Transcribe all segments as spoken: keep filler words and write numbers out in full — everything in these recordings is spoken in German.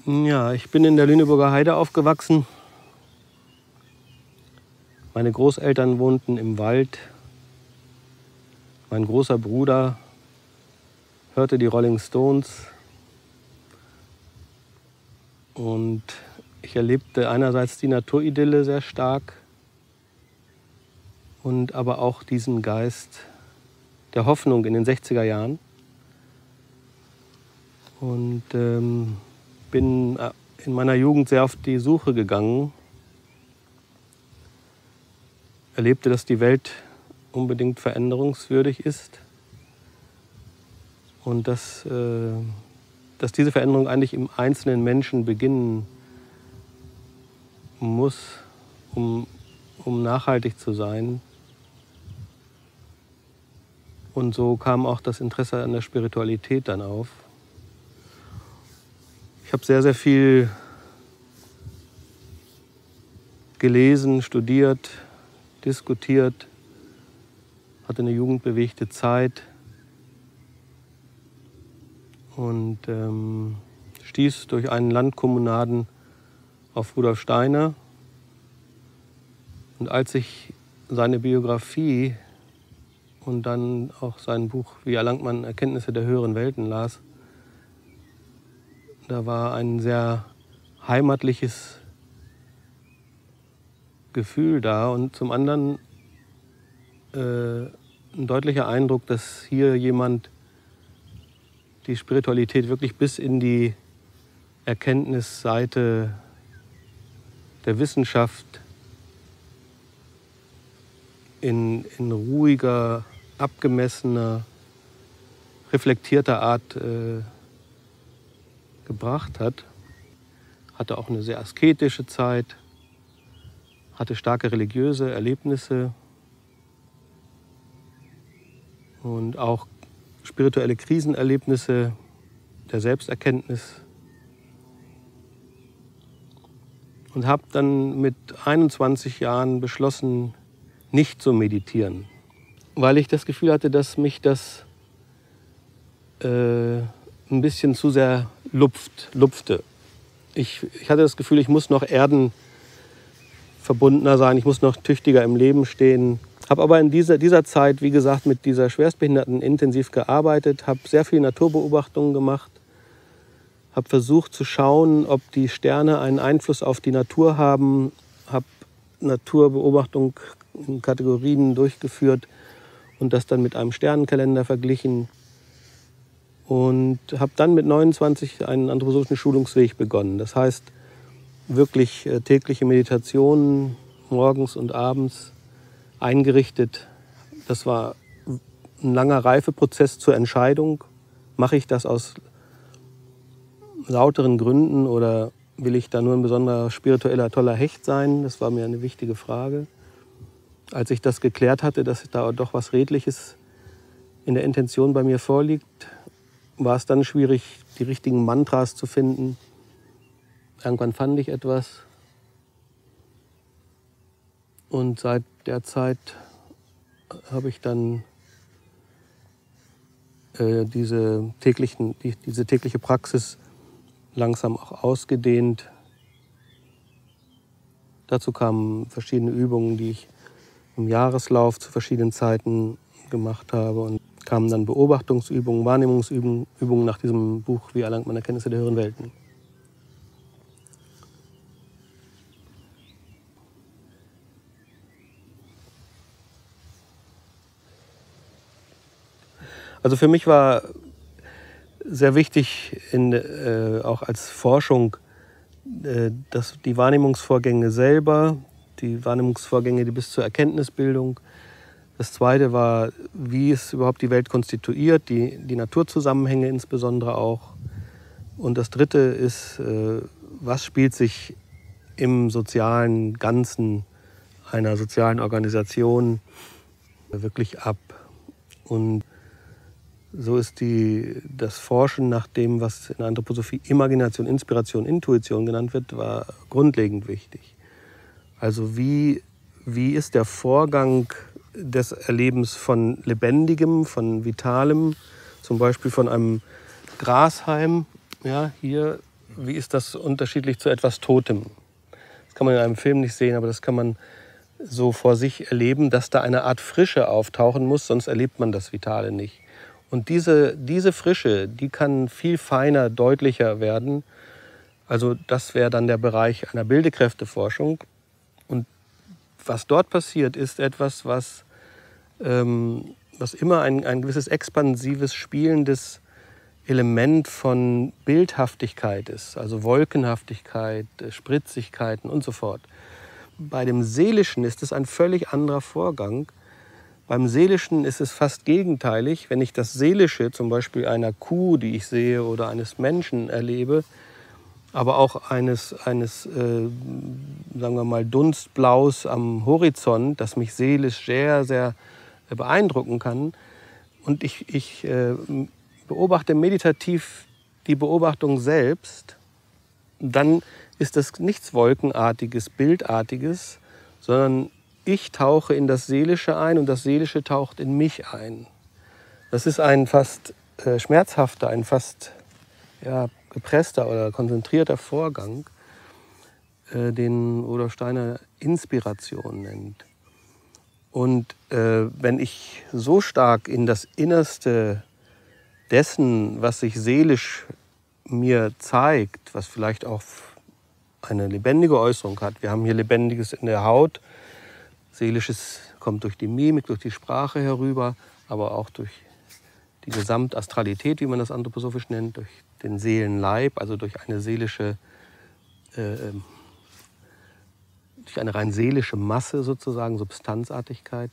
Ja, ich bin in der Lüneburger Heide aufgewachsen. Meine Großeltern wohnten im Wald. Mein großer Bruder hörte die Rolling Stones. Und ich erlebte einerseits die Naturidylle sehr stark und aber auch diesen Geist der Hoffnung in den sechziger Jahren. Und ähm, bin in meiner Jugend sehr auf die Suche gegangen. Erlebte, dass die Welt unbedingt veränderungswürdig ist und dass, äh, dass diese Veränderung eigentlich im einzelnen Menschen beginnen muss, um, um nachhaltig zu sein. Und so kam auch das Interesse an der Spiritualität dann auf. Ich habe sehr, sehr viel gelesen, studiert, diskutiert, hatte eine jugendbewegte Zeit und ähm, stieß durch einen Landkommunaden auf Rudolf Steiner. Und als ich seine Biografie und dann auch sein Buch Wie erlangt man Erkenntnisse der höheren Welten las, da war ein sehr heimatliches Gefühl da und zum anderen äh, ein deutlicher Eindruck, dass hier jemand die Spiritualität wirklich bis in die Erkenntnisseite der Wissenschaft in, in ruhiger, abgemessener, reflektierter Art äh, gebracht hat. Hatte auch eine sehr asketische Zeit, hatte starke religiöse Erlebnisse und auch spirituelle Krisenerlebnisse der Selbsterkenntnis. Und habe dann mit einundzwanzig Jahren beschlossen, nicht zu meditieren, weil ich das Gefühl hatte, dass mich das äh, ein bisschen zu sehr lupft, lupfte. Ich, ich hatte das Gefühl, ich muss noch erdenverbundener sein, ich muss noch tüchtiger im Leben stehen. Habe aber in dieser, dieser Zeit, wie gesagt, mit dieser Schwerstbehinderten intensiv gearbeitet, habe sehr viele Naturbeobachtungen gemacht, habe versucht zu schauen, ob die Sterne einen Einfluss auf die Natur haben, habe Naturbeobachtung in Kategorien durchgeführt und das dann mit einem Sternenkalender verglichen. Und habe dann mit neunundzwanzig einen anthroposophischen Schulungsweg begonnen. Das heißt, wirklich tägliche Meditationen morgens und abends eingerichtet. Das war ein langer Reifeprozess zur Entscheidung. Mache ich das aus lauteren Gründen oder will ich da nur ein besonderer spiritueller, toller Hecht sein? Das war mir eine wichtige Frage. Als ich das geklärt hatte, dass da doch was Redliches in der Intention bei mir vorliegt, war es dann schwierig, die richtigen Mantras zu finden. Irgendwann fand ich etwas. Und seit der Zeit habe ich dann äh, diese, täglichen, die, diese tägliche Praxis langsam auch ausgedehnt. Dazu kamen verschiedene Übungen, die ich im Jahreslauf zu verschiedenen Zeiten gemacht habe. Und kamen dann Beobachtungsübungen, Wahrnehmungsübungen Übungen nach diesem Buch Wie erlangt man Erkenntnisse der höheren Welten. Also für mich war sehr wichtig, in, äh, auch als Forschung, äh, dass die Wahrnehmungsvorgänge selber, die Wahrnehmungsvorgänge, die bis zur Erkenntnisbildung. Das Zweite war, wie ist überhaupt die Welt konstituiert, die, die Naturzusammenhänge insbesondere auch. Und das Dritte ist, äh, was spielt sich im sozialen Ganzen einer sozialen Organisation wirklich ab. Und so ist die, das Forschen nach dem, was in der Anthroposophie Imagination, Inspiration, Intuition genannt wird, war grundlegend wichtig. Also wie, wie ist der Vorgang des Erlebens von Lebendigem, von Vitalem, zum Beispiel von einem Grashalm, ja, hier wie ist das unterschiedlich zu etwas Totem? Das kann man in einem Film nicht sehen, aber das kann man so vor sich erleben, dass da eine Art Frische auftauchen muss, sonst erlebt man das Vitale nicht. Und diese, diese Frische, die kann viel feiner, deutlicher werden. Also das wäre dann der Bereich einer Bildekräfteforschung. Und was dort passiert, ist etwas, was, ähm, was immer ein, ein gewisses expansives, spielendes Element von Bildhaftigkeit ist. Also Wolkenhaftigkeit, Spritzigkeiten und so fort. Bei dem Seelischen ist es ein völlig anderer Vorgang. Beim Seelischen ist es fast gegenteilig. Wenn ich das Seelische, zum Beispiel einer Kuh, die ich sehe, oder eines Menschen erlebe, aber auch eines, eines äh, sagen wir mal, Dunstblaus am Horizont, das mich seelisch sehr, sehr beeindrucken kann. Und ich, ich äh, beobachte meditativ die Beobachtung selbst, dann ist das nichts Wolkenartiges, Bildartiges, sondern ich tauche in das Seelische ein und das Seelische taucht in mich ein. Das ist ein fast äh, schmerzhafter, ein fast ja, gepresster oder konzentrierter Vorgang, äh, den Rudolf Steiner Inspiration nennt. Und äh, wenn ich so stark in das Innerste dessen, was sich seelisch mir zeigt, was vielleicht auch eine lebendige Äußerung hat. Wir haben hier Lebendiges in der Haut, Seelisches kommt durch die Mimik, durch die Sprache herüber, aber auch durch die Gesamtastralität, wie man das anthroposophisch nennt, durch den Seelenleib, also durch eine seelische, äh, durch eine rein seelische Masse sozusagen, Substanzartigkeit.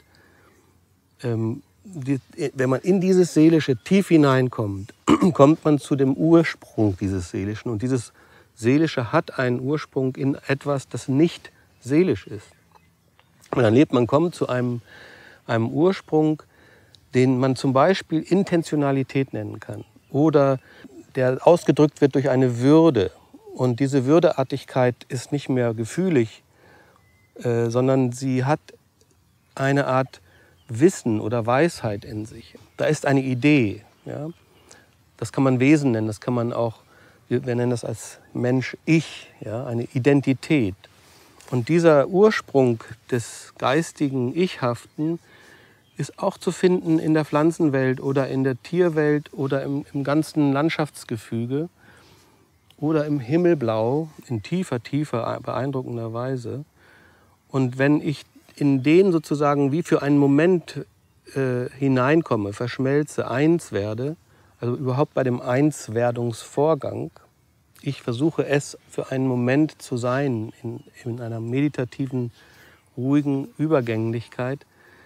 Ähm, die, wenn man in dieses Seelische tief hineinkommt, kommt man zu dem Ursprung dieses Seelischen. Und dieses Seelische hat einen Ursprung in etwas, das nicht seelisch ist. Und dann lebt man kommt zu einem, einem Ursprung, den man zum Beispiel Intentionalität nennen kann. Oder der ausgedrückt wird durch eine Würde. Und diese Würdeartigkeit ist nicht mehr gefühlig, äh, sondern sie hat eine Art Wissen oder Weisheit in sich. Da ist eine Idee. Ja? Das kann man Wesen nennen, das kann man auch, wir nennen das als Mensch Ich, ja? Eine Identität. Und dieser Ursprung des geistigen Ichhaften ist auch zu finden in der Pflanzenwelt oder in der Tierwelt oder im, im ganzen Landschaftsgefüge oder im Himmelblau in tiefer, tiefer, beeindruckender Weise. Und wenn ich in den sozusagen wie für einen Moment äh, hineinkomme, verschmelze, eins werde, also überhaupt bei dem Einswerdungsvorgang, ich versuche es für einen Moment zu sein, in, in einer meditativen, ruhigen Übergänglichkeit,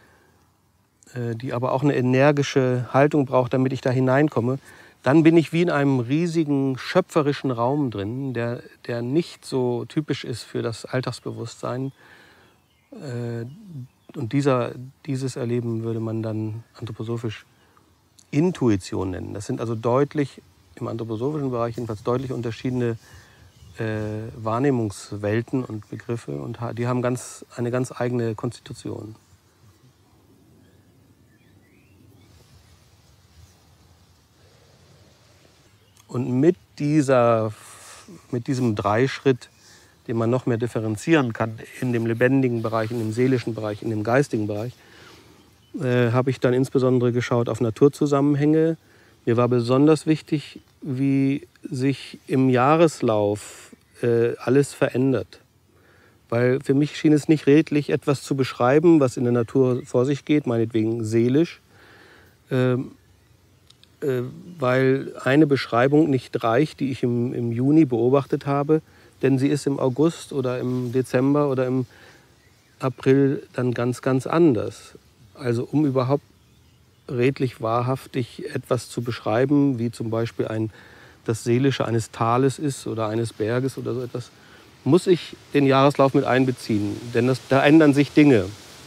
äh, die aber auch eine energische Haltung braucht, damit ich da hineinkomme, dann bin ich wie in einem riesigen schöpferischen Raum drin, der, der nicht so typisch ist für das Alltagsbewusstsein. Und dieser, dieses Erleben würde man dann anthroposophisch Intuition nennen. Das sind also deutlich, im anthroposophischen Bereich jedenfalls deutlich unterschiedene äh, Wahrnehmungswelten und Begriffe. Und die haben ganz, eine ganz eigene Konstitution. Und mit, dieser, mit diesem Dreischritt, den man noch mehr differenzieren kann, in dem lebendigen Bereich, in dem seelischen Bereich, in dem geistigen Bereich, äh, habe ich dann insbesondere geschaut auf Naturzusammenhänge. Mir war besonders wichtig, wie sich im Jahreslauf äh, alles verändert. Weil für mich schien es nicht redlich, etwas zu beschreiben, was in der Natur vor sich geht, meinetwegen seelisch, äh, äh, weil eine Beschreibung nicht reicht, die ich im, im Juni beobachtet habe, denn sie ist im August oder im Dezember oder im April dann ganz, ganz anders. Also um überhaupt redlich wahrhaftig etwas zu beschreiben, wie zum Beispiel ein, das Seelische eines Tales ist oder eines Berges oder so etwas, muss ich den Jahreslauf mit einbeziehen, denn das, da ändern sich Dinge.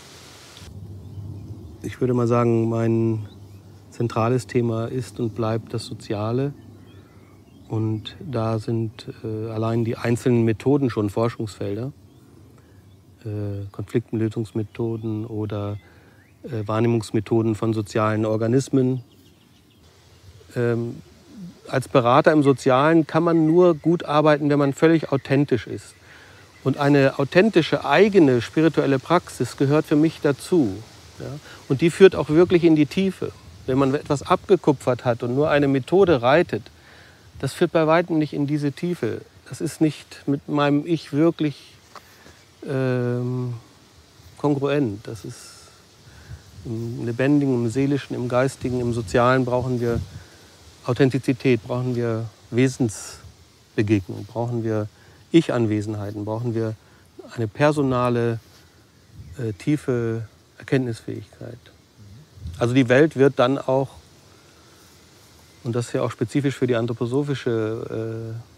Ich würde mal sagen, mein zentrales Thema ist und bleibt das Soziale. Und da sind äh, allein die einzelnen Methoden schon Forschungsfelder, äh, Konfliktlösungsmethoden oder äh, Wahrnehmungsmethoden von sozialen Organismen. Ähm, als Berater im Sozialen kann man nur gut arbeiten, wenn man völlig authentisch ist. Und eine authentische, eigene spirituelle Praxis gehört für mich dazu. Ja? Und die führt auch wirklich in die Tiefe. Wenn man etwas abgekupfert hat und nur eine Methode reitet, das führt bei weitem nicht in diese Tiefe. Das ist nicht mit meinem Ich wirklich ähm, kongruent. Das ist im Lebendigen, im Seelischen, im Geistigen, im Sozialen brauchen wir Authentizität, brauchen wir Wesensbegegnung, brauchen wir Ich-Anwesenheiten, brauchen wir eine personale, äh, tiefe Erkenntnisfähigkeit. Also die Welt wird dann auch, und das ist ja auch spezifisch für die anthroposophische äh,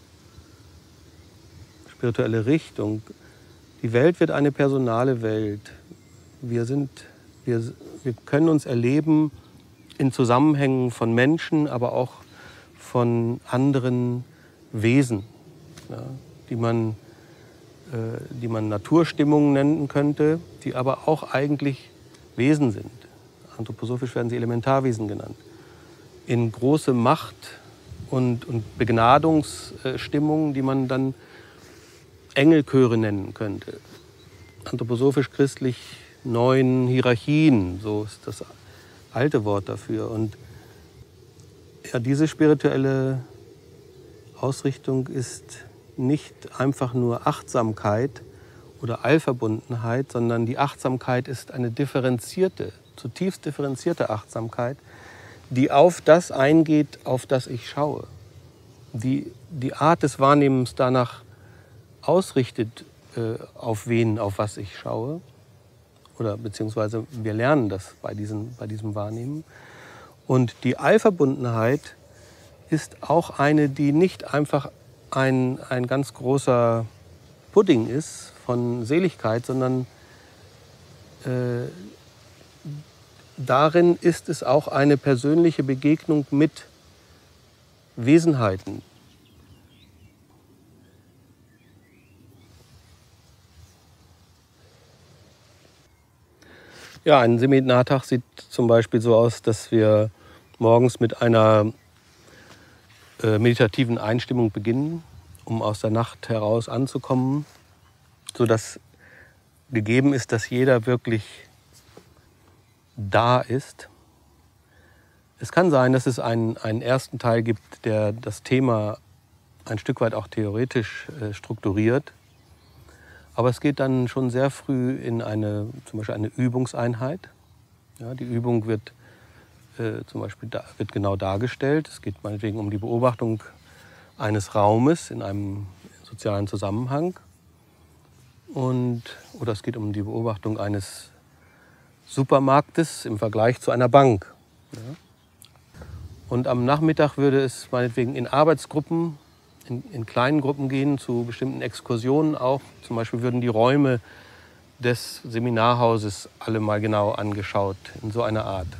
spirituelle Richtung, die Welt wird eine personale Welt. Wir, sind, wir, wir können uns erleben in Zusammenhängen von Menschen, aber auch von anderen Wesen, ja, die man, äh, die man Naturstimmungen nennen könnte, die aber auch eigentlich Wesen sind. Anthroposophisch werden sie Elementarwesen genannt. In große Macht- und, und Begnadungsstimmungen, die man dann Engelchöre nennen könnte. Anthroposophisch-christlich neun Hierarchien, so ist das alte Wort dafür. Und ja, diese spirituelle Ausrichtung ist nicht einfach nur Achtsamkeit oder Allverbundenheit, sondern die Achtsamkeit ist eine differenzierte, zutiefst differenzierte Achtsamkeit, die auf das eingeht, auf das ich schaue. Die die Art des Wahrnehmens danach ausrichtet, äh, auf wen, auf was ich schaue. Oder beziehungsweise wir lernen das bei, diesen, bei diesem Wahrnehmen. Und die Allverbundenheit ist auch eine, die nicht einfach ein, ein ganz großer Pudding ist von Seligkeit, sondern äh, darin ist es auch eine persönliche Begegnung mit Wesenheiten. Ja, ein Seminartag sieht zum Beispiel so aus, dass wir morgens mit einer äh, meditativen Einstimmung beginnen, um aus der Nacht heraus anzukommen, sodass gegeben ist, dass jeder wirklich da ist. Es kann sein, dass es einen, einen ersten Teil gibt, der das Thema ein Stück weit auch theoretisch äh, strukturiert. Aber es geht dann schon sehr früh in eine, zum Beispiel eine Übungseinheit. Ja, die Übung wird äh, zum Beispiel da, wird genau dargestellt. Es geht meinetwegen um die Beobachtung eines Raumes in einem sozialen Zusammenhang. Und, oder es geht um die Beobachtung eines Supermarktes im Vergleich zu einer Bank. Ja. Und am Nachmittag würde es meinetwegen in Arbeitsgruppen, in, in kleinen Gruppen gehen, zu bestimmten Exkursionen auch. Zum Beispiel würden die Räume des Seminarhauses alle mal genau angeschaut, in so einer Art.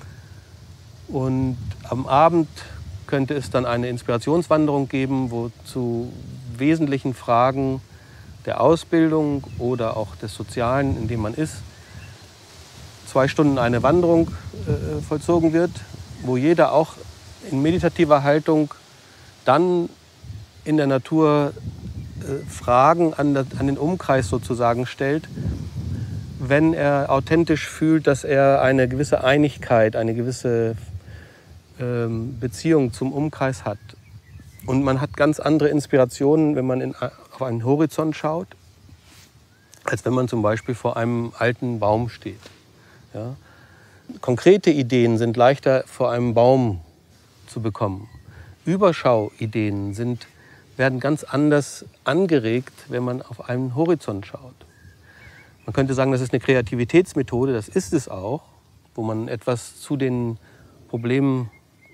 Und am Abend könnte es dann eine Inspirationswanderung geben, wo zu wesentlichen Fragen der Ausbildung oder auch des Sozialen, in dem man ist, zwei Stunden eine Wanderung äh, vollzogen wird, wo jeder auch in meditativer Haltung dann in der Natur äh, Fragen an, der, an den Umkreis sozusagen stellt, wenn er authentisch fühlt, dass er eine gewisse Einigkeit, eine gewisse ähm, Beziehung zum Umkreis hat. Und man hat ganz andere Inspirationen, wenn man in, auf einen Horizont schaut, als wenn man zum Beispiel vor einem alten Baum steht. Ja? Konkrete Ideen sind leichter vor einem Baum zu bekommen. Überschauideen sind, werden ganz anders angeregt, wenn man auf einen Horizont schaut. Man könnte sagen, das ist eine Kreativitätsmethode, das ist es auch, wo man etwas zu den Problempunkten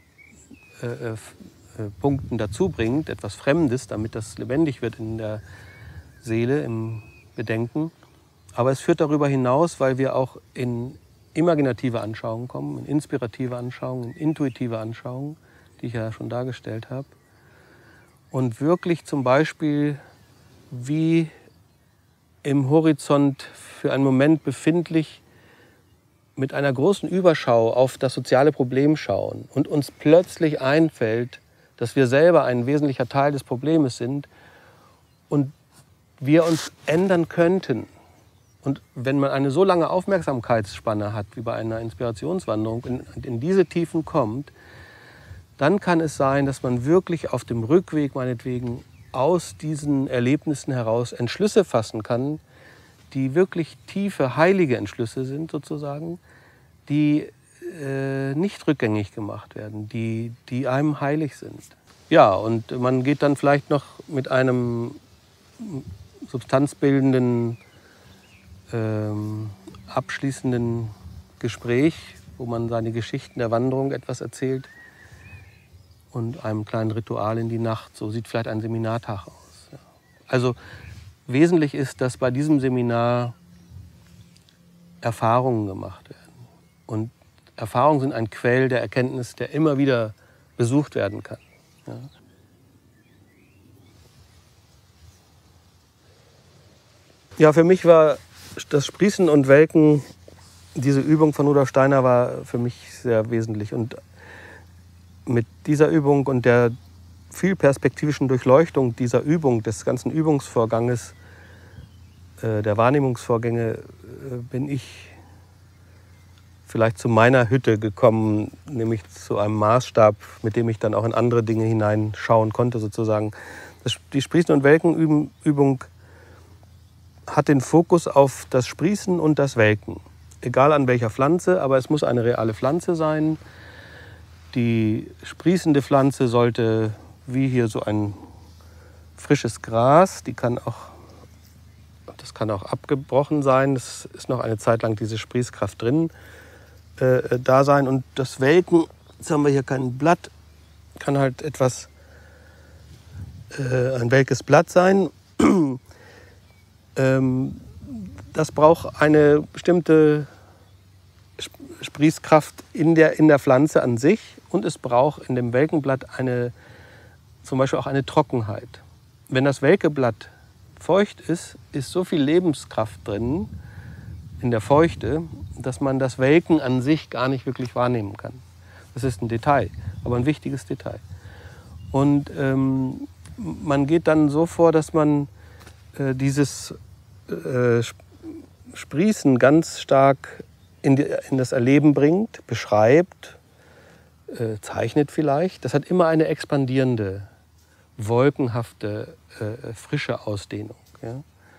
äh, äh, dazu bringt, etwas Fremdes, damit das lebendig wird in der Seele, im Bedenken. Aber es führt darüber hinaus, weil wir auch in imaginative Anschauungen kommen, in inspirative Anschauungen, in intuitive Anschauungen, die ich ja schon dargestellt habe. Und wirklich zum Beispiel wie im Horizont für einen Moment befindlich mit einer großen Überschau auf das soziale Problem schauen und uns plötzlich einfällt, dass wir selber ein wesentlicher Teil des Problems sind und wir uns ändern könnten. Und wenn man eine so lange Aufmerksamkeitsspanne hat, wie bei einer Inspirationswanderung, in, in diese Tiefen kommt, dann kann es sein, dass man wirklich auf dem Rückweg meinetwegen aus diesen Erlebnissen heraus Entschlüsse fassen kann, die wirklich tiefe, heilige Entschlüsse sind sozusagen, die äh, nicht rückgängig gemacht werden, die, die einem heilig sind. Ja, und man geht dann vielleicht noch mit einem substanzbildenden, ähm, abschließenden Gespräch, wo man seine Geschichten der Wanderung etwas erzählt, und einem kleinen Ritual in die Nacht. So sieht vielleicht ein Seminartag aus. Ja. Also wesentlich ist, dass bei diesem Seminar Erfahrungen gemacht werden. Und Erfahrungen sind ein Quell der Erkenntnis, der immer wieder besucht werden kann. Ja. Ja, für mich war das Sprießen und Welken, diese Übung von Rudolf Steiner war für mich sehr wesentlich. Und mit dieser Übung und der vielperspektivischen Durchleuchtung dieser Übung, des ganzen Übungsvorganges, äh, der Wahrnehmungsvorgänge, äh, bin ich vielleicht zu meiner Hütte gekommen, nämlich zu einem Maßstab, mit dem ich dann auch in andere Dinge hineinschauen konnte sozusagen. Das, die Sprießen- und Welken-Übung hat den Fokus auf das Sprießen und das Welken. Egal an welcher Pflanze, aber es muss eine reale Pflanze sein. Die sprießende Pflanze sollte, wie hier so ein frisches Gras, die kann auch, das kann auch abgebrochen sein, es ist noch eine Zeit lang diese Sprießkraft drin, äh, da sein. Und das Welken, jetzt haben wir hier kein Blatt, kann halt etwas, äh, ein welkes Blatt sein. ähm, das braucht eine bestimmte Sprießkraft in der, in der Pflanze an sich, und es braucht in dem Welkenblatt eine, zum Beispiel auch eine Trockenheit. Wenn das welke Blatt feucht ist, ist so viel Lebenskraft drin in der Feuchte, dass man das Welken an sich gar nicht wirklich wahrnehmen kann. Das ist ein Detail, aber ein wichtiges Detail. Und ähm, man geht dann so vor, dass man äh, dieses äh, Sprießen ganz stark in, die, in das Erleben bringt, beschreibt, äh, zeichnet vielleicht. Das hat immer eine expandierende, wolkenhafte, äh, frische Ausdehnung. Ja?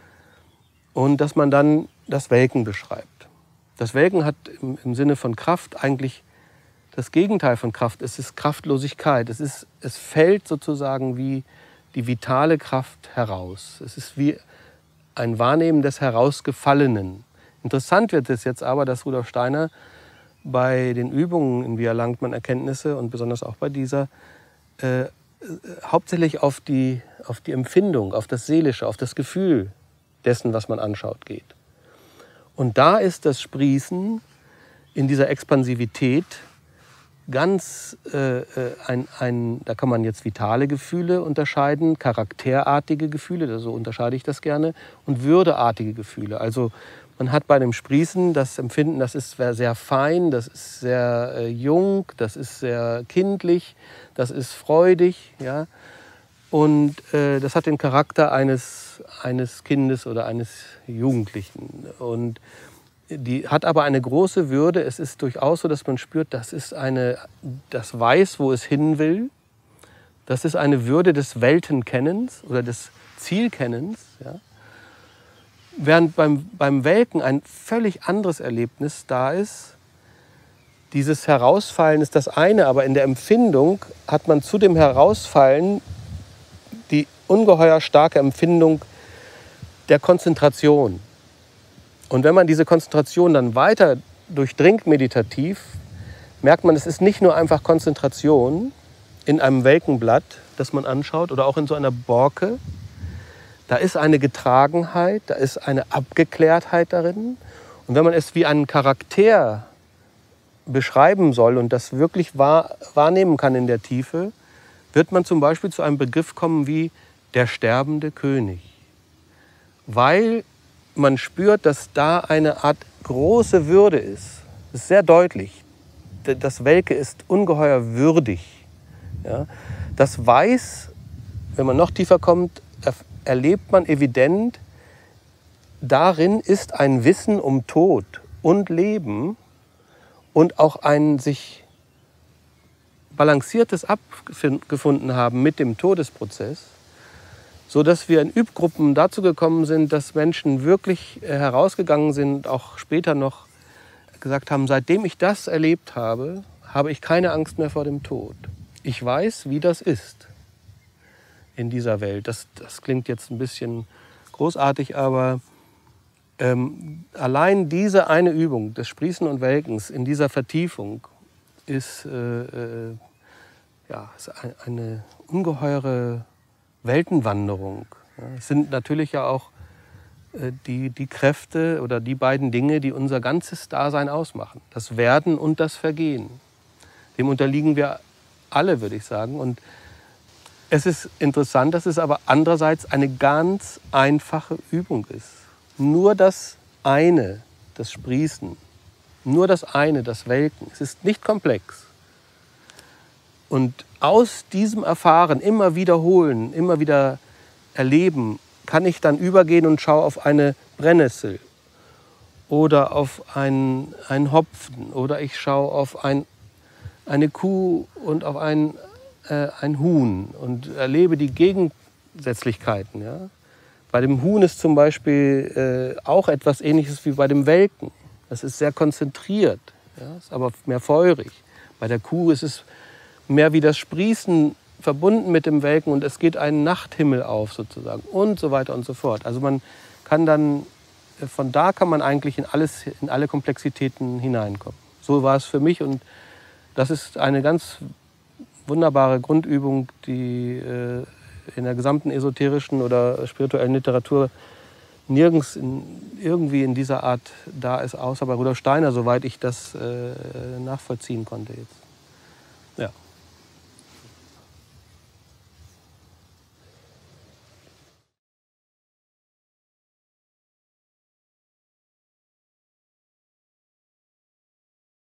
Und dass man dann das Welken beschreibt. Das Welken hat im, im Sinne von Kraft eigentlich das Gegenteil von Kraft. Es ist Kraftlosigkeit. Es, ist, es fällt sozusagen wie die vitale Kraft heraus. Es ist wie ein Wahrnehmen des Herausgefallenen. Interessant wird es jetzt aber, dass Rudolf Steiner bei den Übungen in Wie erlangt man Erkenntnisse und besonders auch bei dieser äh, hauptsächlich auf die, auf die Empfindung, auf das Seelische, auf das Gefühl dessen, was man anschaut, geht. Und da ist das Sprießen in dieser Expansivität ganz äh, ein, ein, da kann man jetzt vitale Gefühle unterscheiden, charakterartige Gefühle, so unterscheide ich das gerne, und würdeartige Gefühle. Also man hat bei dem Sprießen das Empfinden, das ist sehr fein, das ist sehr äh, jung, das ist sehr kindlich, das ist freudig, ja? Und äh, das hat den Charakter eines, eines Kindes oder eines Jugendlichen. Und die hat aber eine große Würde. Es ist durchaus so, dass man spürt, das ist eine, das weiß, wo es hin will. Das ist eine Würde des Weltenkennens oder des Zielkennens. Ja? Während beim, beim Welken ein völlig anderes Erlebnis da ist. Dieses Herausfallen ist das eine, aber in der Empfindung hat man zu dem Herausfallen die ungeheuer starke Empfindung der Konzentration. Und wenn man diese Konzentration dann weiter durchdringt meditativ, merkt man, es ist nicht nur einfach Konzentration in einem welken Blatt, das man anschaut, oder auch in so einer Borke. Da ist eine Getragenheit, da ist eine Abgeklärtheit darin. Und wenn man es wie einen Charakter beschreiben soll und das wirklich wahr, wahrnehmen kann in der Tiefe, wird man zum Beispiel zu einem Begriff kommen wie der sterbende König. Weil man spürt, dass da eine Art große Würde ist. Das ist sehr deutlich. Das Welke ist ungeheuer würdig. Ja? Das weiß, wenn man noch tiefer kommt, er, erlebt man evident, darin ist ein Wissen um Tod und Leben und auch ein sich balanciertes abgefunden haben mit dem Todesprozess, sodass wir in Übgruppen dazu gekommen sind, dass Menschen wirklich herausgegangen sind, auch später noch gesagt haben, seitdem ich das erlebt habe, habe ich keine Angst mehr vor dem Tod. Ich weiß, wie das ist in dieser Welt. Das, das klingt jetzt ein bisschen großartig, aber ähm, allein diese eine Übung des Sprießen und Welkens in dieser Vertiefung ist, äh, äh, ja, ist eine ungeheure Weltenwanderung. Ja, es sind natürlich ja auch äh, die, die Kräfte oder die beiden Dinge, die unser ganzes Dasein ausmachen. Das Werden und das Vergehen. Dem unterliegen wir alle, würde ich sagen. Und es ist interessant, dass es aber andererseits eine ganz einfache Übung ist. Nur das eine, das Sprießen, nur das eine, das Welken. Es ist nicht komplex. Und aus diesem Erfahren, immer wiederholen, immer wieder erleben, kann ich dann übergehen und schaue auf eine Brennnessel oder auf einen, einen Hopfen oder ich schaue auf ein, eine Kuh und auf ein, äh, ein Huhn und erlebe die Gegensätzlichkeiten. Ja? Bei dem Huhn ist zum Beispiel äh, auch etwas Ähnliches wie bei dem Welken. Das ist sehr konzentriert, ja? Ist aber mehr feurig. Bei der Kuh ist es mehr wie das Sprießen verbunden mit dem Welken und es geht ein Nachthimmel auf sozusagen und so weiter und so fort. Also man kann dann, von da kann man eigentlich in alles, in alle Komplexitäten hineinkommen. So war es für mich und das ist eine ganz wunderbare Grundübung, die äh, in der gesamten esoterischen oder spirituellen Literatur nirgends in, irgendwie in dieser Art da ist, außer bei Rudolf Steiner, soweit ich das äh, nachvollziehen konnte jetzt.